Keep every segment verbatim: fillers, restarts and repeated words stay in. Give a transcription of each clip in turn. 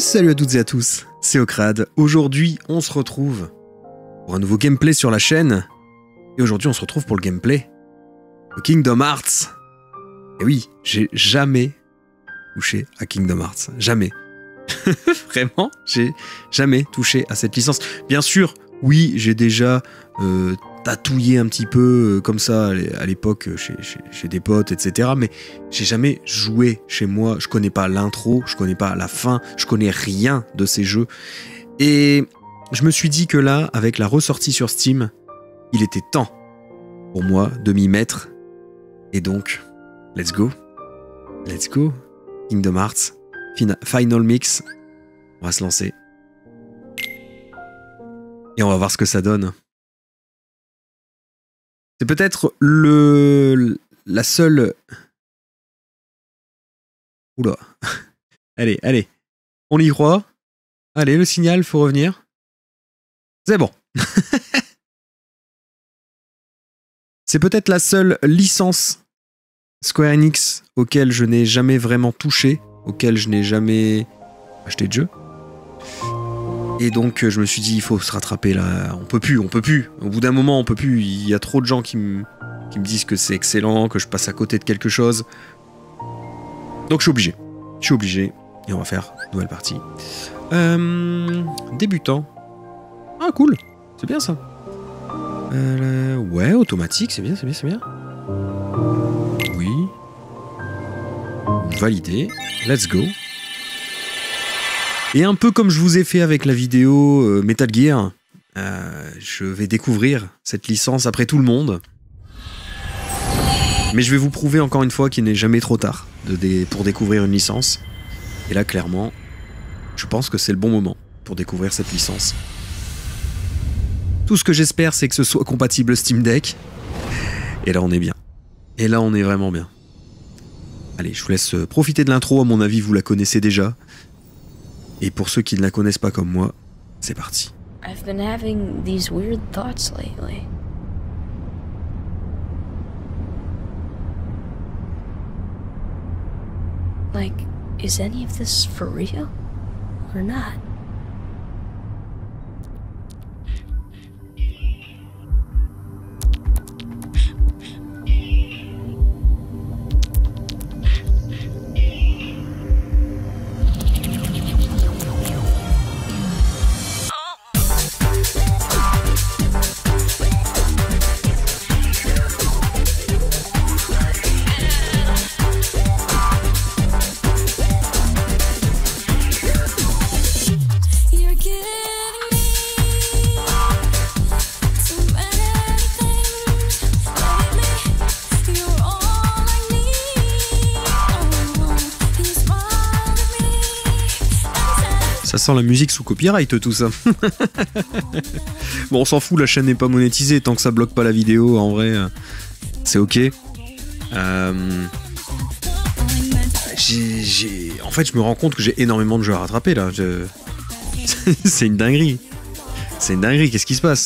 Salut à toutes et à tous, c'est Ocrad. Aujourd'hui, on se retrouve pour un nouveau gameplay sur la chaîne. Et aujourd'hui, on se retrouve pour le gameplay de Kingdom Hearts. Et oui, j'ai jamais touché à Kingdom Hearts. Jamais. Vraiment, j'ai jamais touché à cette licence. Bien sûr, oui, j'ai déjà euh, tatouillé un petit peu euh, comme ça à l'époque chez, chez, chez des potes, et cetera. Mais j'ai jamais joué chez moi. Je connais pas l'intro, je connais pas la fin, je connais rien de ces jeux. Et je me suis dit que là, avec la ressortie sur Steam, il était temps pour moi de m'y mettre. Et donc, let's go. Let's go. Kingdom Hearts. Final Mix. On va se lancer. Et on va voir ce que ça donne. C'est peut-être le... la seule... Oula. Allez, allez. On y croit. Allez, le signal, faut revenir. C'est bon. C'est peut-être la seule licence Square Enix auquel je n'ai jamais vraiment touché, auquel je n'ai jamais acheté de jeu. Et donc je me suis dit, il faut se rattraper là, on peut plus, on peut plus. Au bout d'un moment, on peut plus. Il y a trop de gens qui me qui me disent que c'est excellent, que je passe à côté de quelque chose. Donc je suis obligé. Je suis obligé. Et on va faire une nouvelle partie. Euh, débutant. Ah cool, c'est bien ça. Euh, ouais, automatique, c'est bien, c'est bien, c'est bien. Oui. Validé. Let's go. Et un peu comme je vous ai fait avec la vidéo euh, Metal Gear, euh, je vais découvrir cette licence après tout le monde. Mais je vais vous prouver encore une fois qu'il n'est jamais trop tard de dé pour découvrir une licence. Et là, clairement, je pense que c'est le bon moment pour découvrir cette licence. Tout ce que j'espère, c'est que ce soit compatible Steam Deck. Et là, on est bien. Et là, on est vraiment bien. Allez, je vous laisse profiter de l'intro. À mon avis, vous la connaissez déjà. Et pour ceux qui ne la connaissent pas comme moi, c'est parti. I've been having these weird thoughts lately. Like, is any of this for real or not? Ça sent la musique sous copyright, tout ça. Bon, on s'en fout, la chaîne n'est pas monétisée. Tant que ça bloque pas la vidéo, en vrai, c'est ok. Euh... J'ai, j'ai... En fait, je me rends compte que j'ai énormément de jeux à rattraper, là. Je... C'est une dinguerie. C'est une dinguerie, qu'est-ce qui se passe ?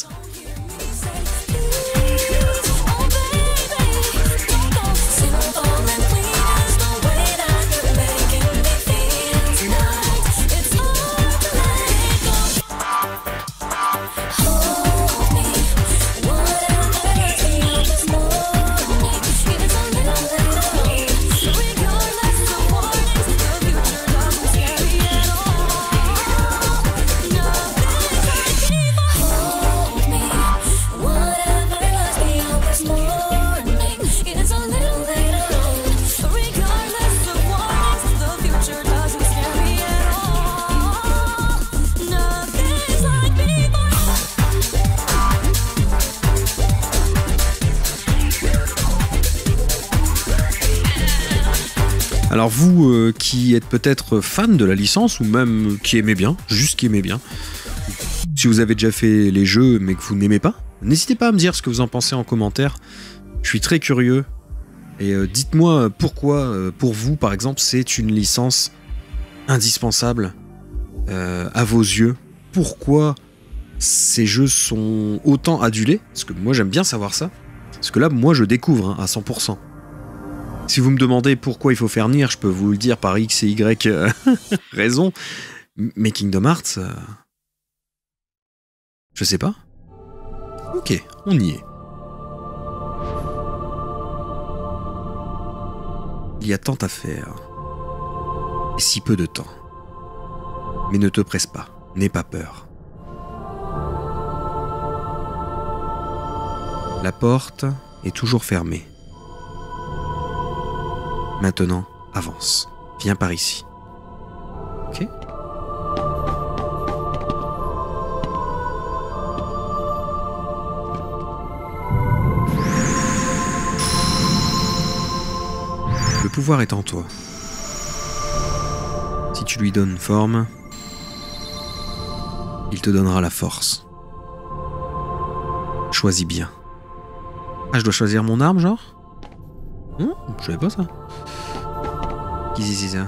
Alors vous euh, qui êtes peut-être fan de la licence ou même qui aimez bien, juste qui aimez bien, si vous avez déjà fait les jeux mais que vous n'aimez pas, n'hésitez pas à me dire ce que vous en pensez en commentaire. Je suis très curieux et euh, dites-moi pourquoi, euh, pour vous par exemple, c'est une licence indispensable euh, à vos yeux. Pourquoi ces jeux sont autant adulés, parce que moi j'aime bien savoir ça, parce que là moi je découvre hein, à cent pour cent. Si vous me demandez pourquoi il faut faire Nier, je peux vous le dire par X et Y euh, raison, Mais Kingdom Hearts... Euh... Je sais pas. Ok, on y est. Il y a tant à faire. Et si peu de temps. Mais ne te presse pas, n'aie pas peur. La porte est toujours fermée. Maintenant, avance. Viens par ici. Ok ? Le pouvoir est en toi. Si tu lui donnes forme, il te donnera la force. Choisis bien. Ah, je dois choisir mon arme, genre ? Non, je savais pas ça. Qu'est-ce que c'est ça ?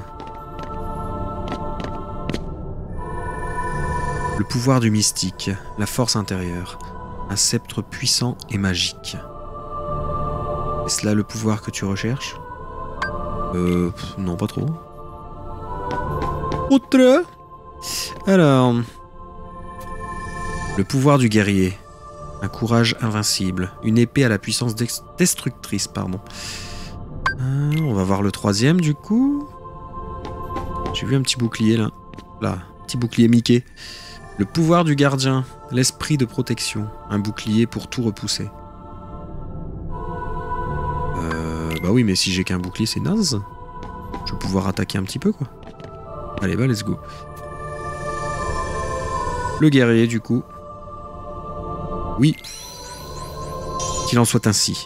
Le pouvoir du mystique, la force intérieure, un sceptre puissant et magique. Est-ce là le pouvoir que tu recherches ? Euh... Non, pas trop. Autre. Alors... Le pouvoir du guerrier. Un courage invincible. Une épée à la puissance destructrice, pardon. Euh, on va voir le troisième, du coup. J'ai vu un petit bouclier, là. Là, petit bouclier Mickey. Le pouvoir du gardien. L'esprit de protection. Un bouclier pour tout repousser. Euh... Bah oui, mais si j'ai qu'un bouclier, c'est naze. Je vais pouvoir attaquer un petit peu, quoi. Allez, bah, let's go. Le guerrier, du coup. Oui. Qu'il en soit ainsi.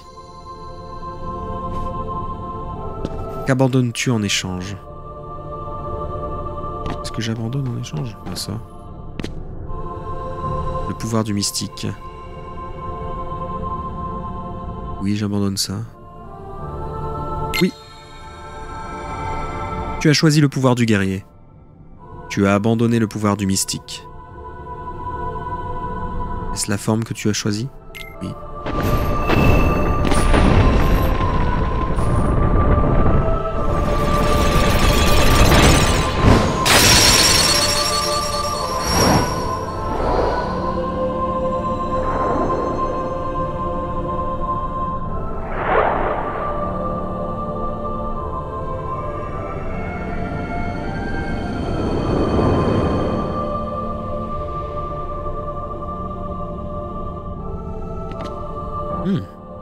Qu'abandonnes-tu en échange? Est-ce que j'abandonne en échange? Bien ça. Le pouvoir du mystique. Oui, j'abandonne ça. Oui. Tu as choisi le pouvoir du guerrier. Tu as abandonné le pouvoir du mystique. Est-ce la forme que tu as choisie? Oui. Hmm.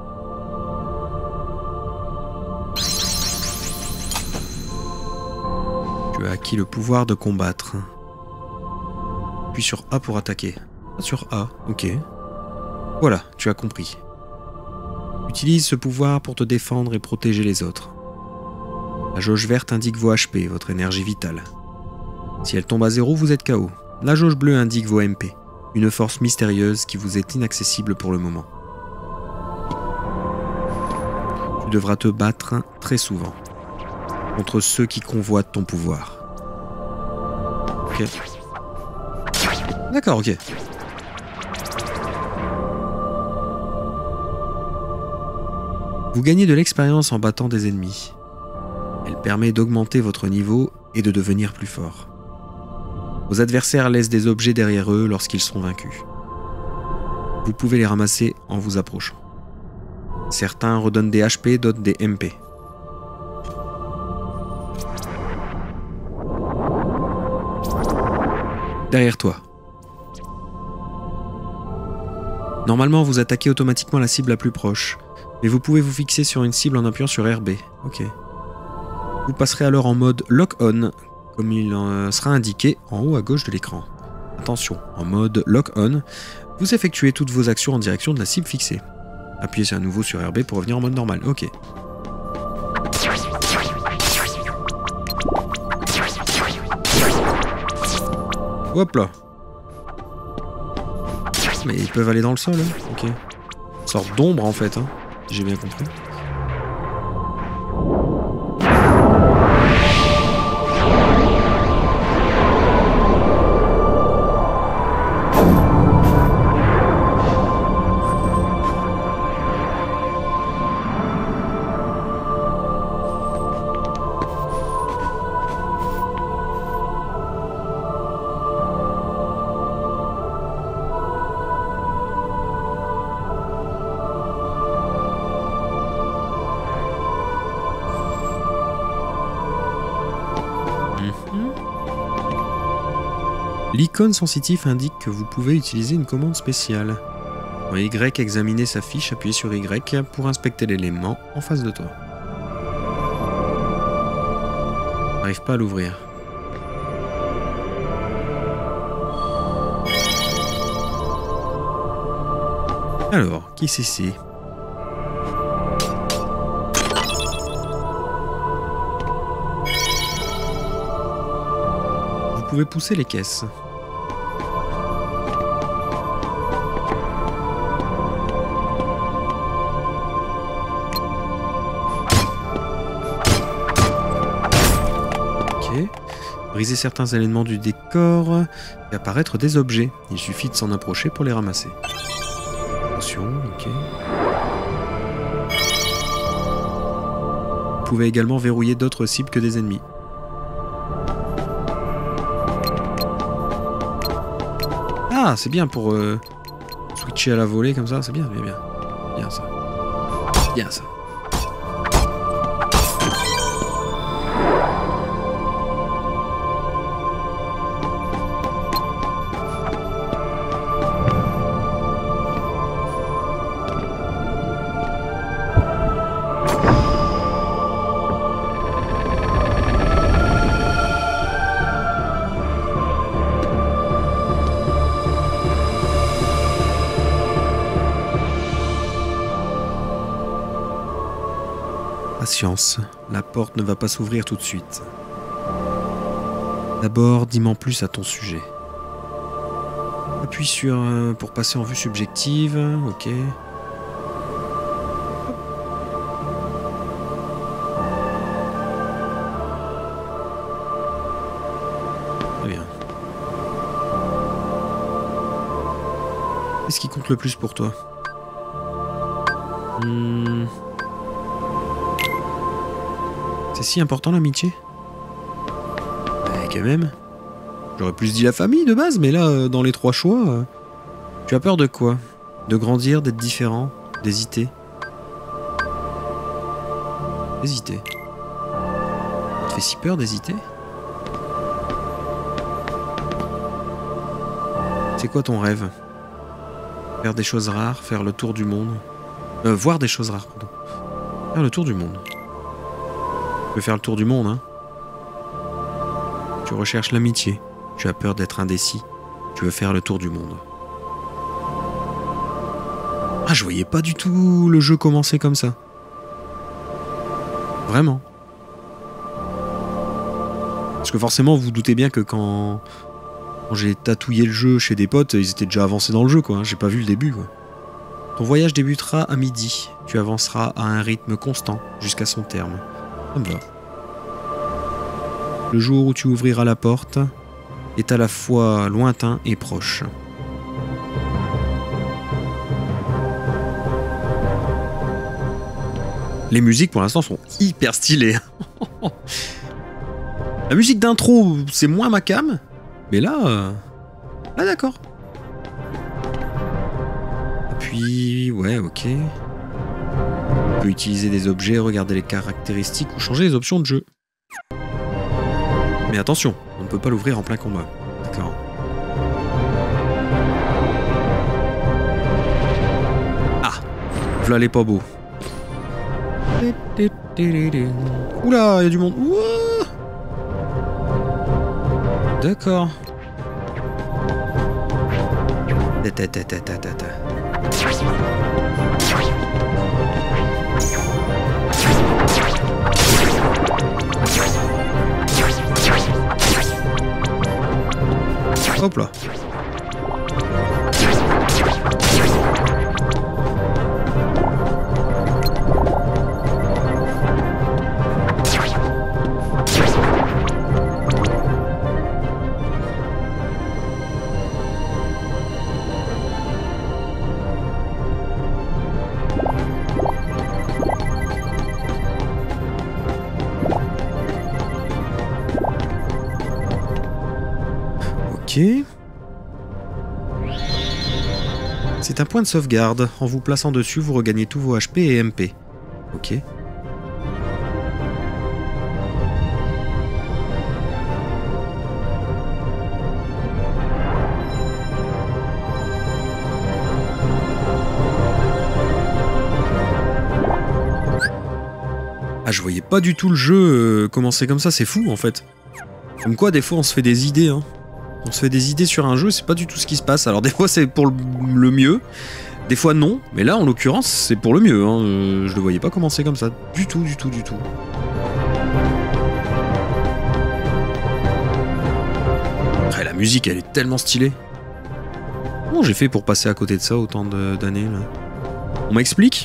Tu as acquis le pouvoir de combattre. Puis sur A pour attaquer. Ah, sur A, ok. Voilà, tu as compris. Utilise ce pouvoir pour te défendre et protéger les autres. La jauge verte indique vos H P, votre énergie vitale. Si elle tombe à zéro, vous êtes K O. La jauge bleue indique vos M P, une force mystérieuse qui vous est inaccessible pour le moment. Tu devras te battre très souvent contre ceux qui convoitent ton pouvoir. Ok. D'accord, ok. Vous gagnez de l'expérience en battant des ennemis. Elle permet d'augmenter votre niveau et de devenir plus fort. Vos adversaires laissent des objets derrière eux lorsqu'ils sont vaincus. Vous pouvez les ramasser en vous approchant. Certains redonnent des H P, d'autres des M P. Derrière toi. Normalement, vous attaquez automatiquement la cible la plus proche, mais vous pouvez vous fixer sur une cible en appuyant sur R B. Ok. Vous passerez alors en mode Lock-On, comme il en sera indiqué en haut à gauche de l'écran. Attention, en mode Lock-On, vous effectuez toutes vos actions en direction de la cible fixée. Appuyez à nouveau sur R B pour revenir en mode normal. Ok. Hop là. Mais ils peuvent aller dans le sol, hein. Ok. Une sorte d'ombre en fait, hein. J'ai bien compris. L'icône sensitive indique que vous pouvez utiliser une commande spéciale. Dans Y, examiner sa fiche, appuyez sur Y pour inspecter l'élément en face de toi. J'arrive pas à l'ouvrir. Alors, qui c'est c'est? Vous pouvez pousser les caisses. Ok. Briser certains éléments du décor et apparaître des objets. Il suffit de s'en approcher pour les ramasser. Attention, ok. Vous pouvez également verrouiller d'autres cibles que des ennemis. Ah, c'est bien pour euh, switcher à la volée comme ça, c'est bien, bien, bien. Bien ça. Bien ça. Patience, la porte ne va pas s'ouvrir tout de suite. D'abord, dis-moi plus à ton sujet. Appuie sur euh, pour passer en vue subjective, ok. Très bien. Qu'est-ce qui compte le plus pour toi? hmm. C'est si important l'amitié? Ouais, quand même. J'aurais plus dit la famille de base, mais là, euh, dans les trois choix, euh, tu as peur de quoi? De grandir, d'être différent, d'hésiter? Hésiter. Ça te fait si peur d'hésiter? C'est quoi ton rêve? Faire des choses rares, faire le tour du monde. Euh, voir des choses rares, pardon. Faire le tour du monde. Tu veux faire le tour du monde, hein? Tu recherches l'amitié. Tu as peur d'être indécis. Tu veux faire le tour du monde. Ah, je voyais pas du tout le jeu commencer comme ça. Vraiment. Parce que forcément, vous vous doutez bien que quand, quand j'ai tatouillé le jeu chez des potes, ils étaient déjà avancés dans le jeu, quoi. Hein. J'ai pas vu le début, quoi. Ton voyage débutera à midi. Tu avanceras à un rythme constant jusqu'à son terme. Ça me va. Le jour où tu ouvriras la porte est à la fois lointain et proche. Les musiques pour l'instant sont hyper stylées. La musique d'intro, c'est moins ma cam, mais là, euh... là d'accord. Puis, ouais, ok. On peut utiliser des objets, regarder les caractéristiques ou changer les options de jeu. Mais attention, on ne peut pas l'ouvrir en plein combat. D'accord. Ah, voilà les pas beaux. Oula, il y a du monde. Ouah. D'accord. Hop là. Ok. C'est un point de sauvegarde. En vous plaçant dessus, vous regagnez tous vos H P et M P. Ok. Ah, je voyais pas du tout le jeu euh, commencer comme ça, c'est fou en fait. Comme quoi, des fois, on se fait des idées, hein. On se fait des idées sur un jeu, c'est pas du tout ce qui se passe. Alors des fois, c'est pour le, le mieux, des fois non, mais là, en l'occurrence, c'est pour le mieux, hein. Euh, je le voyais pas commencer comme ça, du tout, du tout, du tout. Après, la musique, elle est tellement stylée. Comment j'ai fait pour passer à côté de ça autant d'années, là? On m'explique?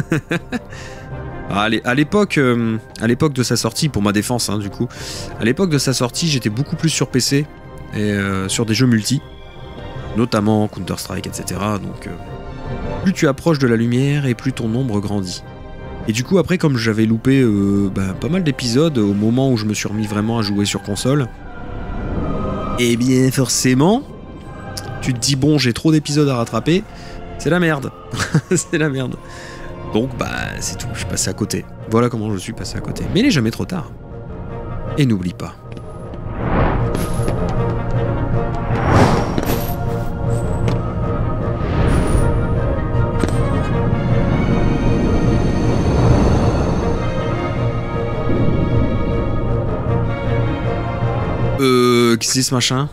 À l'époque, euh, à l'époque de sa sortie, pour ma défense, hein, du coup, à l'époque de sa sortie, j'étais beaucoup plus sur P C et euh, sur des jeux multi, notamment Counter-Strike, et cetera. Donc, euh, plus tu approches de la lumière et plus ton ombre grandit. Et du coup, après, comme j'avais loupé euh, bah, pas mal d'épisodes au moment où je me suis remis vraiment à jouer sur console, et bien forcément, tu te dis bon, j'ai trop d'épisodes à rattraper, c'est la merde, c'est la merde. Donc bah c'est tout, je suis passé à côté. Voilà comment je suis passé à côté. Mais il n'est jamais trop tard. Et n'oublie pas. Euh... Qu'est-ce que c'est ce machin?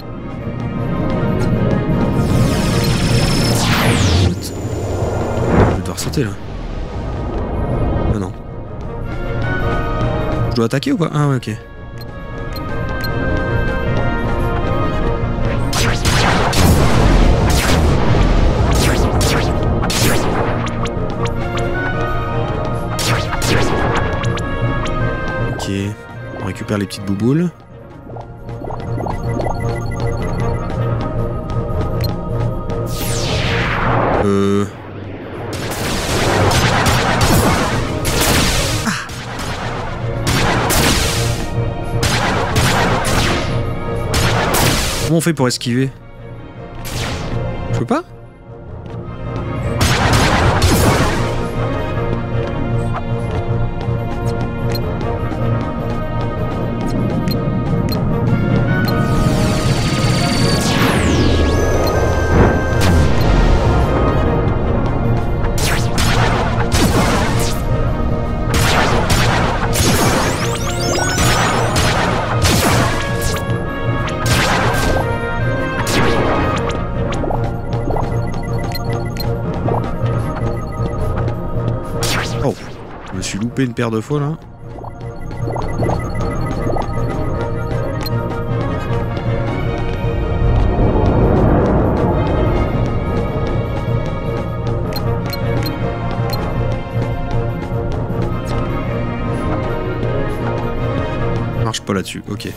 Je vais devoir sauter là. Ah non. Je dois attaquer ou quoi? Ah ouais, ok. Ok. On récupère les petites bouboules. Euh... Comment on fait pour esquiver? Je peux pas? Une paire de fois là. Marche pas là-dessus, ok.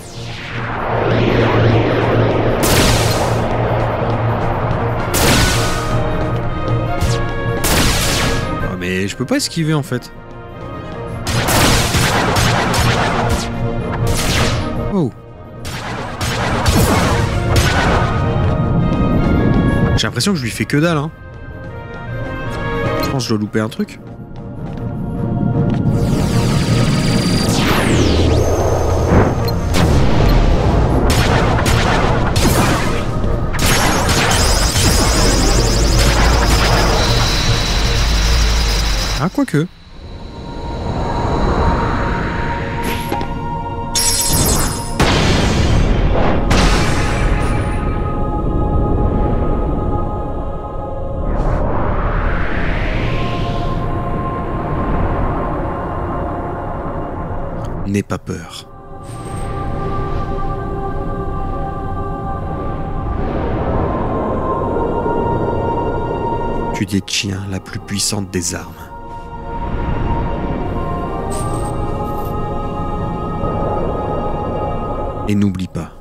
Ah, mais je peux pas esquiver en fait. Oh. J'ai l'impression que je lui fais que dalle, hein. Je pense que je dois louper un truc. Ah, quoique. N'aie pas peur. Tu détiens la plus puissante des armes. Et n'oublie pas.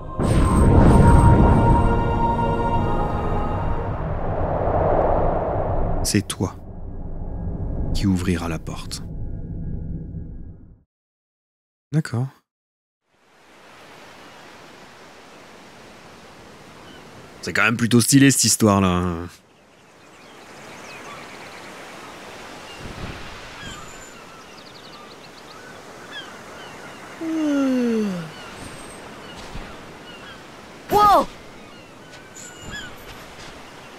C'est toi qui ouvrira la porte. D'accord. C'est quand même plutôt stylé cette histoire-là. Whoa!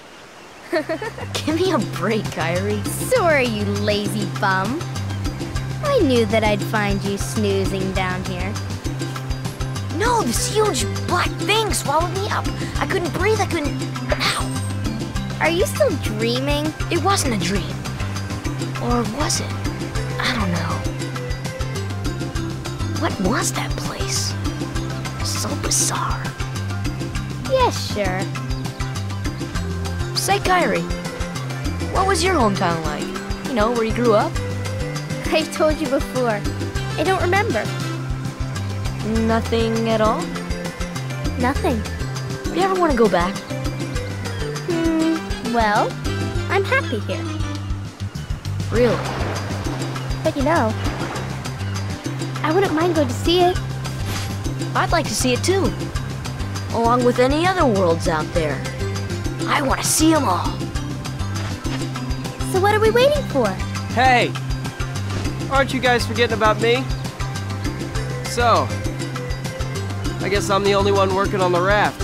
Give me a break, Kyrie. Sorry, you lazy bum. I knew that I'd find you snoozing down here. No, this huge black thing swallowed me up. I couldn't breathe, I couldn't... Ow! Are you still dreaming? It wasn't a dream. Or was it? I don't know. What was that place? So bizarre. Yeah, sure. Say, Kyrie, what was your hometown like? You know, where you grew up? I've told you before. I don't remember. Nothing at all? Nothing. Do you ever want to go back? Hmm, well, I'm happy here. Really? But you know, I wouldn't mind going to see it. I'd like to see it too. Along with any other worlds out there. I want to see them all. So what are we waiting for? Hey! Aren't you guys forgetting about me? So, I guess I'm the only one working on the raft.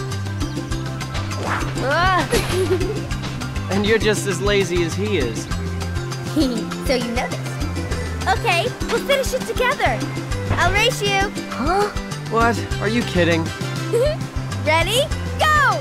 Ah! And you're just as lazy as he is. So you noticed. Okay, we'll finish it together. I'll race you. Huh? What? Are you kidding? Ready? Go!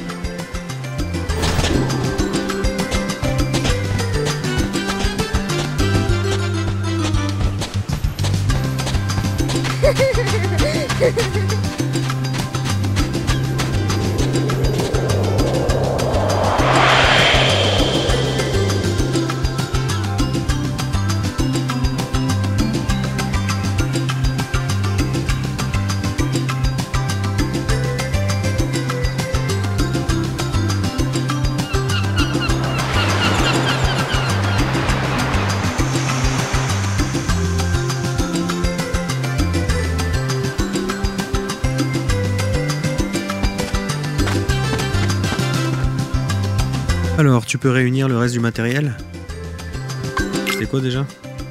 Alors, tu peux réunir le reste du matériel? C'est quoi déjà?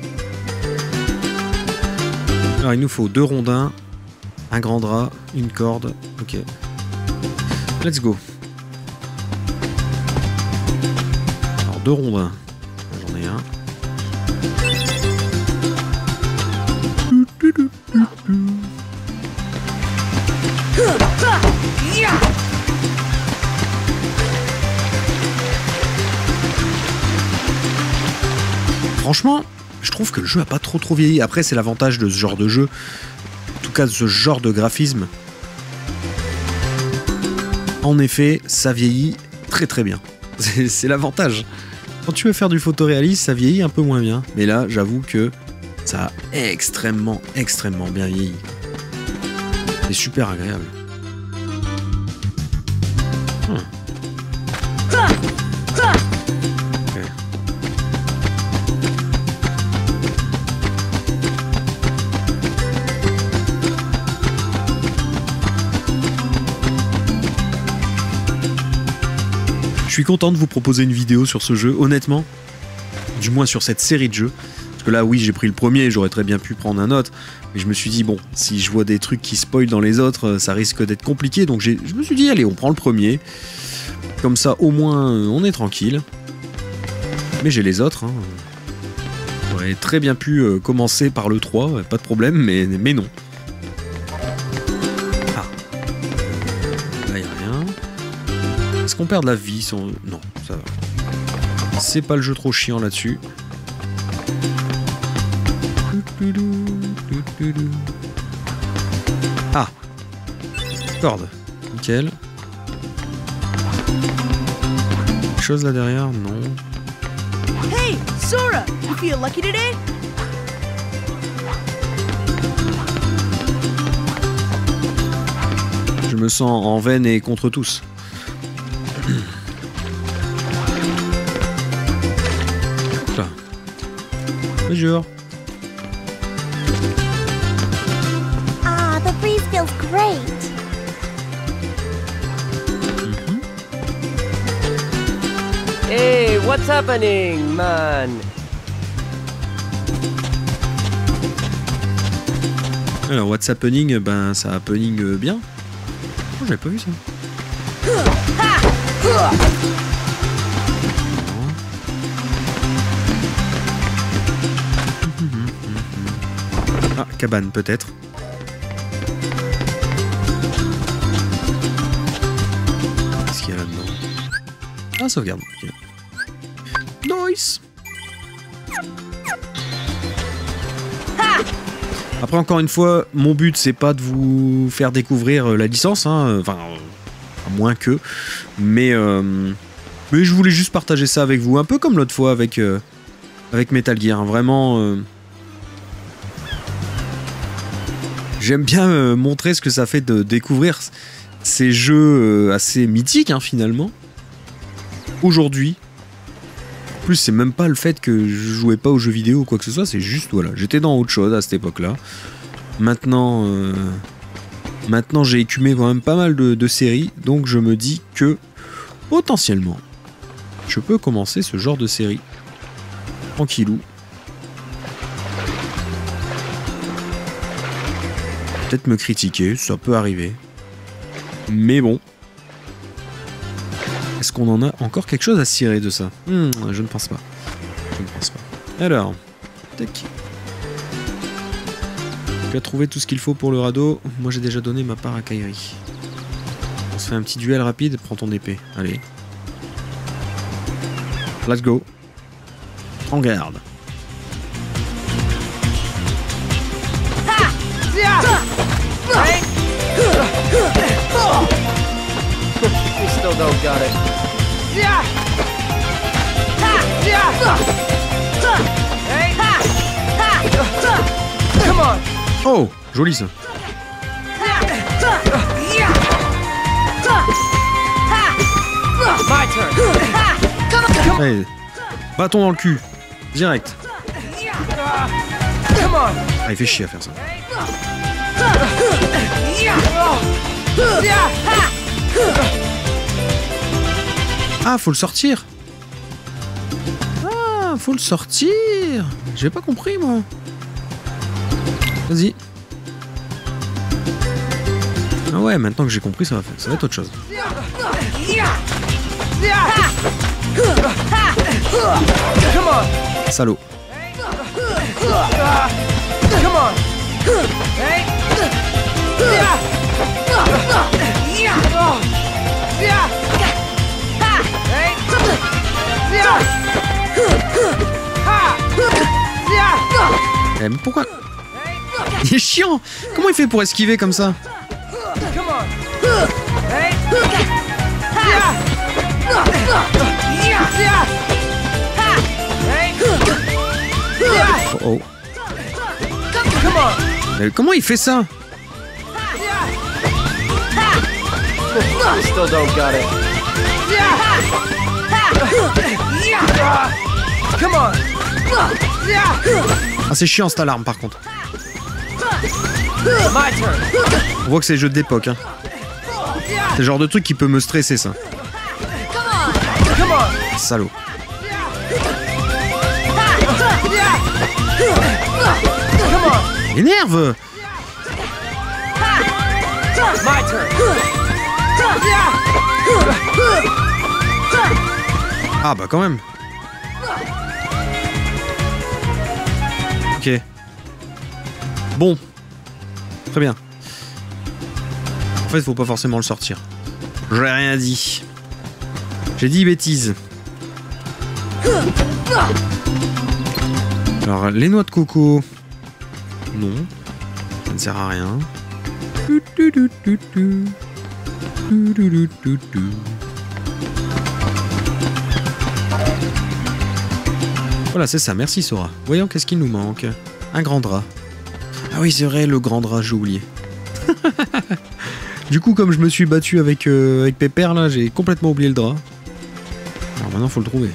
Alors, il nous faut deux rondins, un grand drap, une corde. Ok. Let's go. Alors, deux rondins. J'en ai un. Franchement, je trouve que le jeu a pas trop trop vieilli. Après, c'est l'avantage de ce genre de jeu, en tout cas de ce genre de graphisme. En effet, ça vieillit très très bien. C'est l'avantage. Quand tu veux faire du photoréalisme, ça vieillit un peu moins bien. Mais là, j'avoue que ça a extrêmement, extrêmement bien vieilli. C'est super agréable. Hmm. Je suis content de vous proposer une vidéo sur ce jeu, honnêtement, du moins sur cette série de jeux. Parce que là, oui, j'ai pris le premier, j'aurais très bien pu prendre un autre, mais je me suis dit, bon, si je vois des trucs qui spoilent dans les autres, ça risque d'être compliqué, donc je me suis dit, allez, on prend le premier. Comme ça, au moins, on est tranquille. Mais j'ai les autres, hein. J'aurais très bien pu euh, commencer par le trois, pas de problème, mais, mais non. Ah. Là, il n'y a rien. Est-ce qu'on perd de la vie sans... Non, ça va. C'est pas le jeu trop chiant là-dessus. Ah. Corde. Nickel. Quelque chose là derrière? Non. Hey, Sora! You feel lucky today? Je me sens en veine et contre tous. Là. Bonjour. Ah, the breeze feels great. Mhm. Hey, what's happening, man? Alors, what's happening? Ben, ça happening euh, bien. Oh, j'avais pas vu ça. Ah, cabane, peut-être. Qu'est-ce qu'il y a là-dedans? Ah, sauvegarde. Okay. Nice. Après, encore une fois, mon but, c'est pas de vous faire découvrir la licence, hein, enfin, à moins que, mais, euh, mais je voulais juste partager ça avec vous, un peu comme l'autre fois avec, euh, avec Metal Gear, hein, vraiment... Euh, j'aime bien euh, montrer ce que ça fait de découvrir ces jeux euh, assez mythiques, hein, finalement, aujourd'hui. En plus, c'est même pas le fait que je jouais pas aux jeux vidéo ou quoi que ce soit, c'est juste, voilà, j'étais dans autre chose à cette époque-là. Maintenant, euh, maintenant j'ai écumé quand même pas mal de, de séries, donc je me dis que, potentiellement, je peux commencer ce genre de série. Tranquillou. Peut-être me critiquer, ça peut arriver. Mais bon. Est-ce qu'on en a encore quelque chose à cirer de ça? hmm, Je ne pense pas. Je ne pense pas. Alors, tac. Tu as trouvé tout ce qu'il faut pour le radeau. Moi, j'ai déjà donné ma part à Kairi. On se fait un petit duel rapide. Prends ton épée. Allez. Let's go. En garde. Hey! You still don't got it. Yeah! Yeah! Hey! Come on! Oh, joli ça. My turn. Allez, bâton dans le cul. Direct. Come on! Ah, il fait chier à faire ça. Ah, faut le sortir. Ah, faut le sortir. J'ai pas compris, moi. Vas-y. Ah ouais, maintenant que j'ai compris, ça va faire. Ça va être autre chose. Come on! Salaud. Come on! Hey! Yeah! Yeah! Yeah! Hey! Yeah! Ha! Yeah! Eh, mais pourquoi? Il est chiant. Comment il fait pour esquiver comme ça? Come on! Hey! Yeah! Yeah! Hey! Yeah! Oh oh. Come on! Mais comment il fait ça? You still don't got it. Come on! Ah, c'est chiant cette alarme par contre. My turn. On voit que c'est le jeu d'époque. Hein. C'est le genre de truc qui peut me stresser, ça. Come on! Salaud. Come on! Énerve! My turn. Ah bah quand même. Ok. Bon. Très bien. En fait, faut pas forcément le sortir. J'ai rien dit. J'ai dit bêtises. Alors, les noix de coco. Non. Ça ne sert à rien. Voilà, c'est ça. Merci, Sora. Voyons qu'est-ce qu'il nous manque. Un grand drap. Ah oui, c'est vrai, le grand drap, j'ai oublié. Du coup, comme je me suis battu avec, euh, avec Pépère, là, j'ai complètement oublié le drap. Alors maintenant, faut le trouver.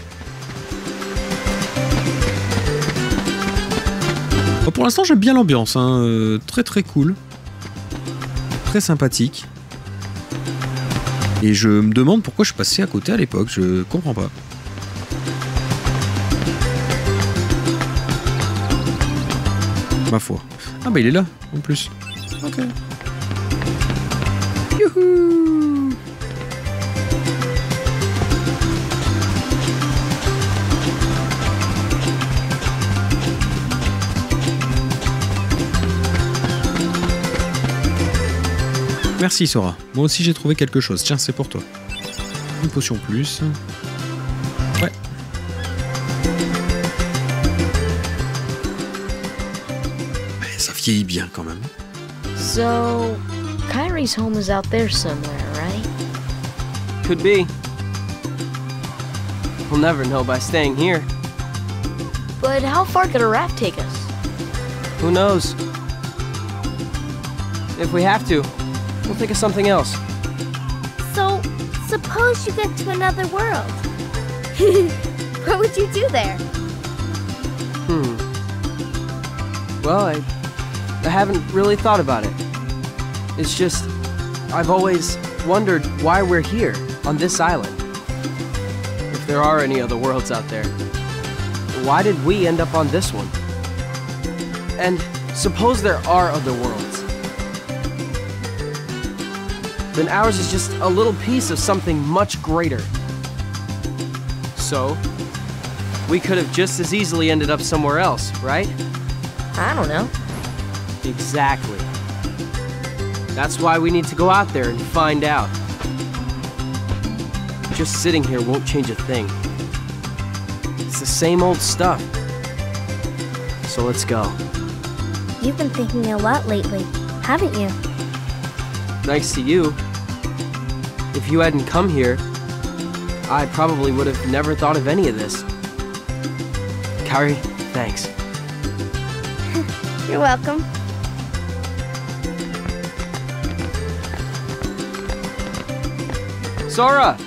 Bon, pour l'instant, j'aime bien l'ambiance. Hein. Euh, très très cool. Très sympathique. Et je me demande pourquoi je suis passé à côté à l'époque. Je comprends pas. Ma foi. Ah bah il est là, en plus. Ok. Youhou! Merci Sora. Moi aussi j'ai trouvé quelque chose. Tiens, c'est pour toi. Une potion plus. Ouais. Ouais, ça vieillit bien quand même. So, Kyrie's home is out there somewhere, right? Could be. We'll never know by staying here. But how far could a raft take us? Who knows? If we have to, we'll think of something else. So, suppose you get to another world. What would you do there? Hmm. Well, I, I haven't really thought about it. It's just, I've always wondered why we're here, on this island. If there are any other worlds out there, why did we end up on this one? And suppose there are other worlds. Then ours is just a little piece of something much greater. So, we could have just as easily ended up somewhere else, right? I don't know. Exactly. That's why we need to go out there and find out. Just sitting here won't change a thing. It's the same old stuff. So let's go. You've been thinking a lot lately, haven't you? Thanks to you. If you hadn't come here, I probably would have never thought of any of this. Kairi, thanks. You're welcome. Sora!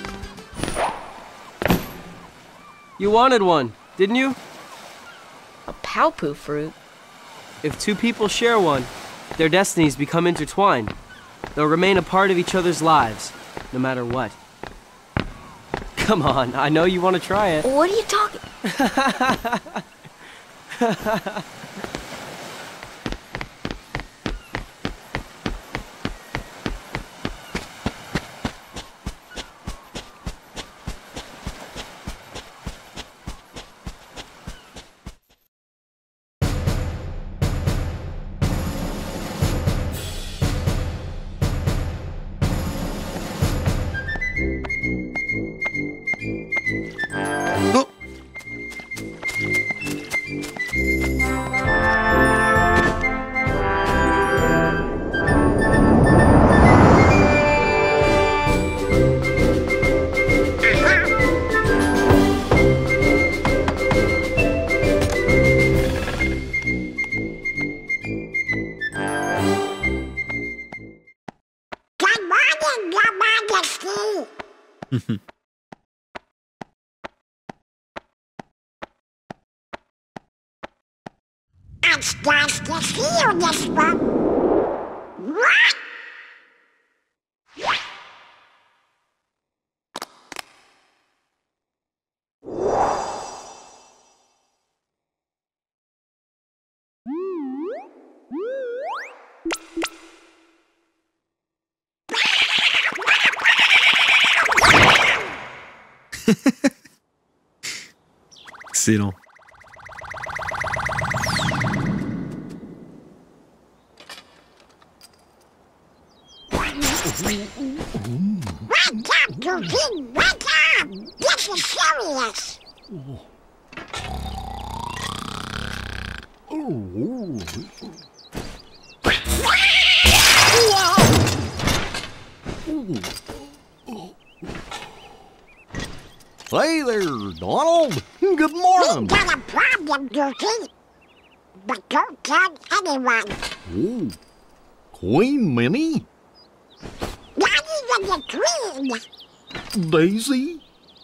You wanted one, didn't you? A Palpu fruit? If two people share one, their destinies become intertwined. They'll remain a part of each other's lives, no matter what. Come on, I know you want to try it. What are you talking? Oh! Good morning, Your Majesty. It's nice to see you this one. What? Excellent. Wake up, Goofy! Wake up! This is serious. Hey there, Donald. Good We morning. got a problem, Goofy. But don't tell anyone. Oh, Queen Minnie? Not even the Queen. Daisy?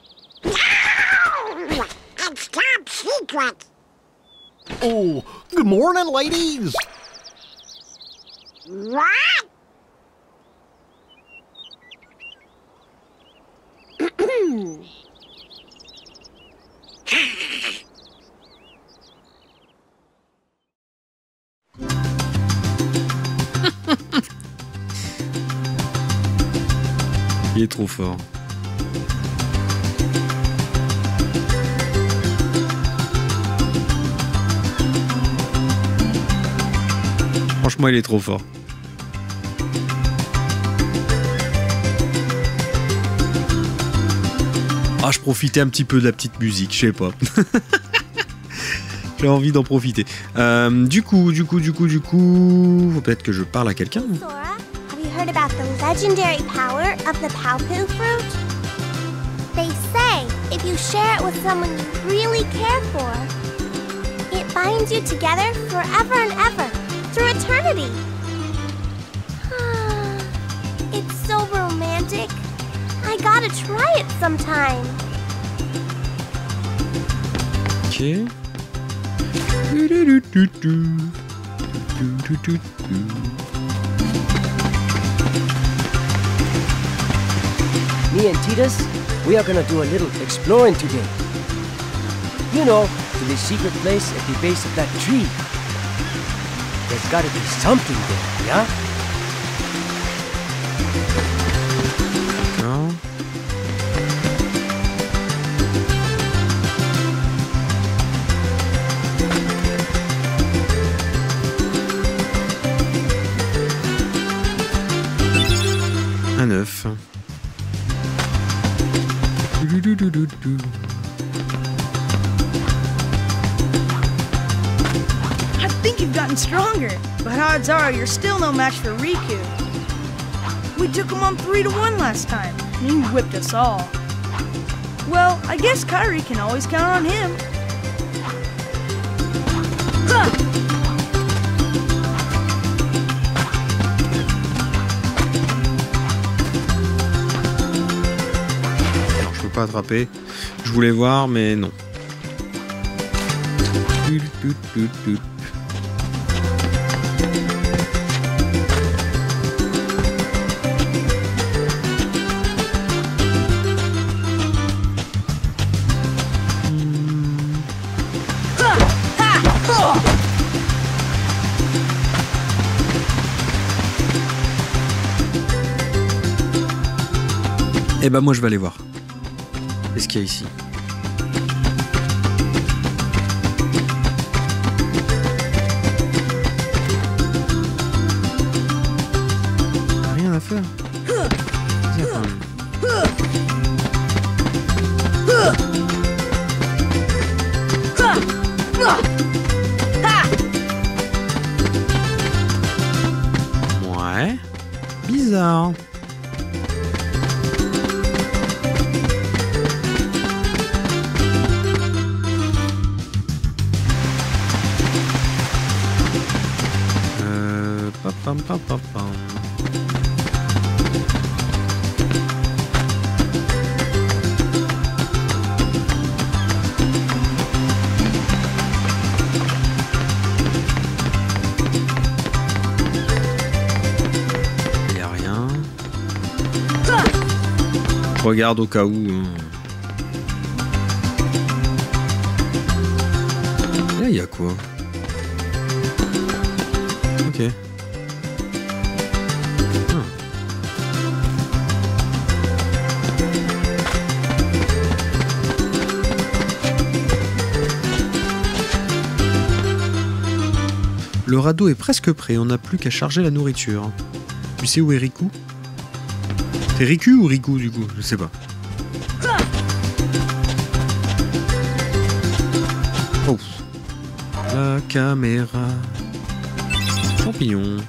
No! It's top secret. Oh, good morning, ladies. What? Il est trop fort. Franchement, il est trop fort. Ah, je profitais un petit peu de la petite musique, je sais pas. J'ai envie d'en profiter. Euh, du coup, du coup, du coup, du coup... Faut peut-être que je parle à quelqu'un. Sora, have you heard about the legendary power of the Paopu fruit? They say if you share it with someone you really care for, it binds you together forever and ever, through eternity. It's so romantic. I gotta try it sometime. Ok. Du, du, du, du, du. Du, du, du, du. Me and Titus, we are gonna do a little exploring today. You know, to the secret place at the base of that tree. There's gotta be something there, yeah? D'accord. Un neuf. Du, du, du, du, du. I think you've gotten stronger, but odds are you're still no match for Riku. We took him on three to one last time, and he whipped us all. Well, I guess Kairi can always count on him. Huh. Alors, je peux pas attraper. Je voulais voir, mais non. Du, du, du, du. Eh ben moi je vais aller voir. Qu'est-ce qu'il y a ici? Rien à faire. Viens quand même. Ouais. Bizarre. Pam, pam, pam, pam. Il n'y a rien. Regarde au cas où. Là, il y a quoi? Ok. Le radeau est presque prêt, on n'a plus qu'à charger la nourriture. Tu sais où est Riku? C'est Riku ou Riku du coup? Je sais pas. Oh. La caméra. Champignon.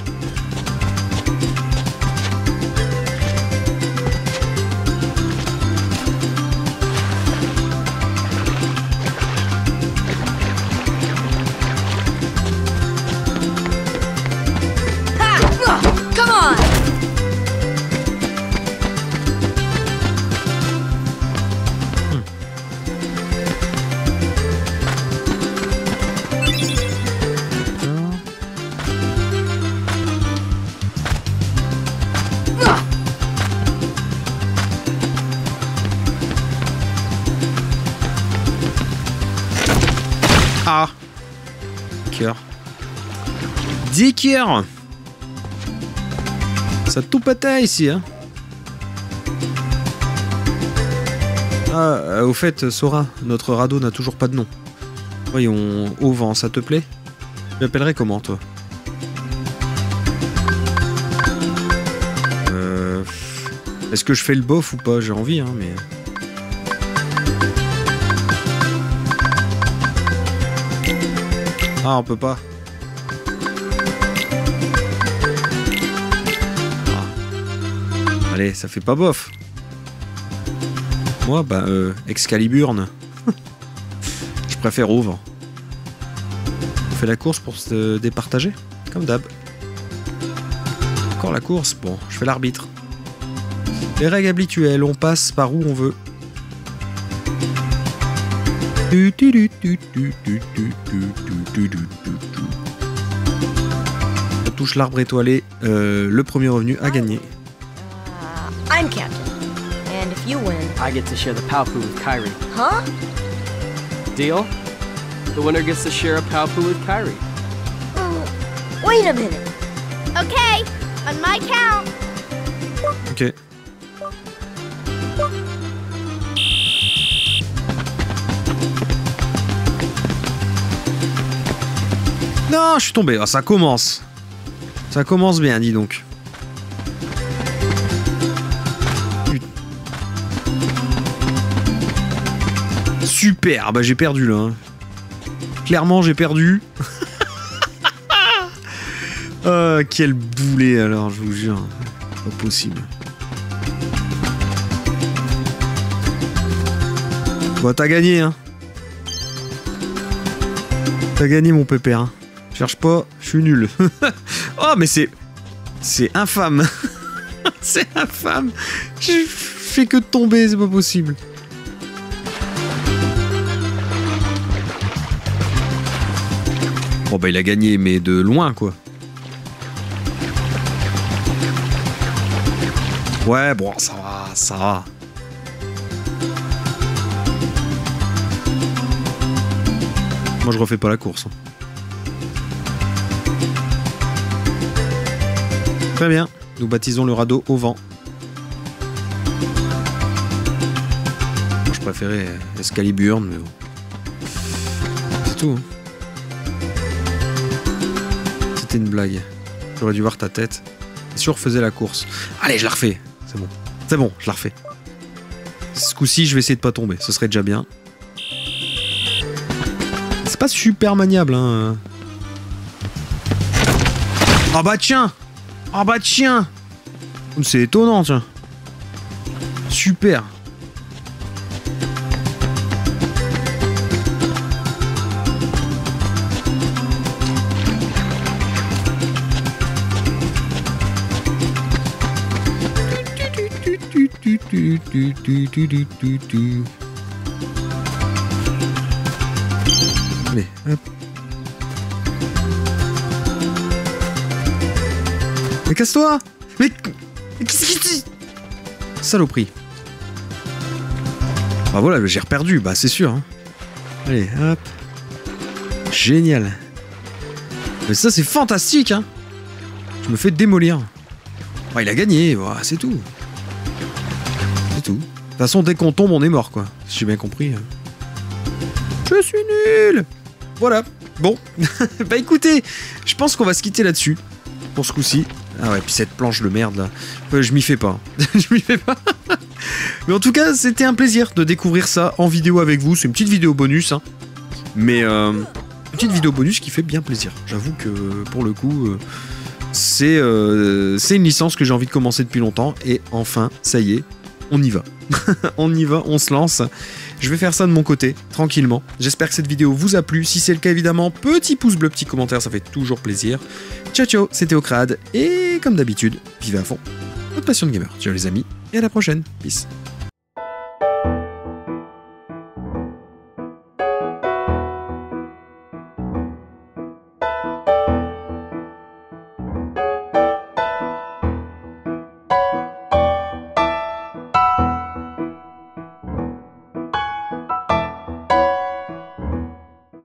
Ah, cœur. dix cœurs. Ça tout pata ici, hein. Ah, euh, au fait, Sora, notre radeau n'a toujours pas de nom. Voyons, au vent, ça te plaît? Tu l'appellerais comment, toi? Euh... Est-ce que je fais le bof ou pas? J'ai envie, hein, mais... Ah, on peut pas. Ah. Allez, ça fait pas bof. Moi, bah, euh, Excaliburne. Je préfère Ouvre. On fait la course pour se départager, comme d'hab. Encore la course. Bon, je fais l'arbitre. Les règles habituelles, on passe par où on veut. On touche l'arbre étoilé. Euh, le premier revenu a gagné. Uh, I'm captain. And if you win... I get to share the Palpu with Kyrie. Huh? Deal? The winner gets to share a Palpu with Kyrie. Oh, wait a minute. Okay, on my count. Ok. Non, je suis tombé. Ah, ça commence. Ça commence bien, dis donc. Putain. Super. Bah j'ai perdu là. Hein. Clairement, j'ai perdu. Ah, quel boulet alors, je vous jure. Pas possible. Bon, t'as gagné, hein. T'as gagné, mon pépère. Hein. Cherche pas, je suis nul. Oh, mais c'est... C'est infâme. C'est infâme. Je fais que de tomber, c'est pas possible. Bon, bah, il a gagné, mais de loin, quoi. Ouais, bon, ça va, ça va. Moi, je refais pas la course. Très bien, nous baptisons le radeau au vent. Moi, je préférais Excaliburne, mais bon. C'est tout. Hein. C'était une blague. J'aurais dû voir ta tête. Et si on refaisait la course. Allez, je la refais. C'est bon. C'est bon, je la refais. Ce coup-ci, je vais essayer de pas tomber. Ce serait déjà bien. C'est pas super maniable, hein. Ah bah tiens. Ah bah tiens. C'est étonnant, tiens. Super. Allez, hop. Mais casse-toi! Mais... mais qu'est-ce que tu... Saloperie. Bah voilà, j'ai reperdu, bah c'est sûr. Hein. Allez, hop. Génial. Mais ça, c'est fantastique, hein. Je me fais démolir. Bah, il a gagné, voilà, c'est tout. C'est tout. De toute façon, dès qu'on tombe, on est mort, quoi. Si j'ai bien compris. Je suis nul! Voilà. Bon. Bah écoutez, je pense qu'on va se quitter là-dessus. Pour ce coup-ci. Ah ouais, puis cette planche de merde, là. Euh, je m'y fais pas. Je m'y fais pas. Mais en tout cas, c'était un plaisir de découvrir ça en vidéo avec vous. C'est une petite vidéo bonus, hein. Mais, euh, une petite vidéo bonus qui fait bien plaisir. J'avoue que, pour le coup... Euh, C'est euh, c'est une licence que j'ai envie de commencer depuis longtemps. Et enfin, ça y est, on y va. On y va, on se lance. Je vais faire ça de mon côté, tranquillement. J'espère que cette vidéo vous a plu. Si c'est le cas, évidemment, petit pouce bleu, petit commentaire, ça fait toujours plaisir. Ciao, ciao, c'était Ocrad. Et comme d'habitude, vivez à fond votre passion de gamer. Ciao les amis, et à la prochaine. Peace.